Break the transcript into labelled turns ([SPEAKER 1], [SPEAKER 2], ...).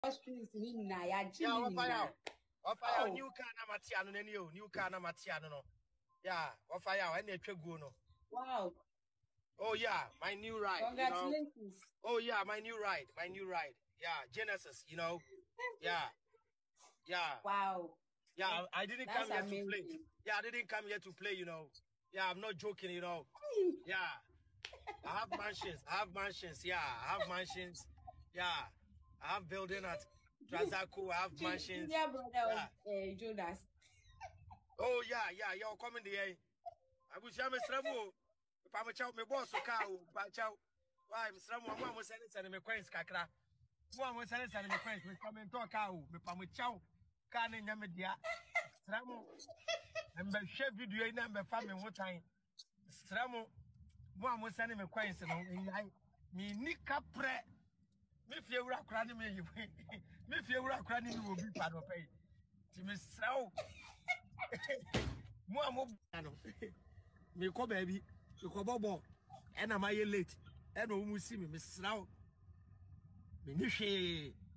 [SPEAKER 1] streets in Naya,
[SPEAKER 2] yeah, fire new car na Matiano, new car na Matiano. Yeah, fire, and no.
[SPEAKER 1] Wow.
[SPEAKER 2] Oh, yeah, my new ride.
[SPEAKER 1] Congratulations.
[SPEAKER 2] You know? Oh, yeah, my new ride. Yeah, Genesis, you know. Yeah.
[SPEAKER 1] Wow.
[SPEAKER 2] Yeah, I didn't come here
[SPEAKER 1] amazing.
[SPEAKER 2] to play. Yeah, I didn't come here to play, you know. Yeah, I'm not joking, you know. Yeah. I have mansions. Yeah, I have mansions. Yeah. I have building at Trazaco. I have mansions.
[SPEAKER 1] Junior brother of Jonas.
[SPEAKER 2] Oh, yeah, you're coming there. I wish I'm a Stramo. If I'm a child, my boss, cow, Pachow. Why, I'm Stramo, I'm sending me coins, Kakra. One was sending me coins, we come and talk out, me Pamuchow, Carne Yamadia. Stramo. And the chef video in number family what time. Stramo. One was sending me coins, and me Nika pre. Me fear we're crying me. Me fear we're crying you will be part of pay. To me, so. Me ko baby, me ko bobo. And am I late? And no see me, Miss Slow. Me ni hwe.